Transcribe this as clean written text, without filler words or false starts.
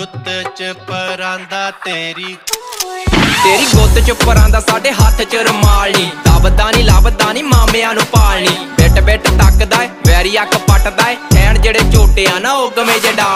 ਗੁੱਤ ਚ ਪਰਾਂਦਾ ਤੇਰੀ ਗੁੱਤ ਚ ਪਰਾਂਦਾ ਸਾਡੇ ਹੱਥ ਚ ਰੁਮਾਲ ਨੀ ਲੱਭਦਾ ਨੀ ਮਾਮਿਆਂ ਨੂੰ ਪਾਲਣੀ ਬਿੱਟ ਬਿੱਟ ਤੱਕਦਾ ਏ ਵੈਰੀ ਅੱਖ ਪੱਟਦਾ ਏ ਕਹਿਣ ਜਿਹੜੇ ਝੋਟੇ ਆ ਨਾ ਉਹ ਗਵੇਂ ਜੇ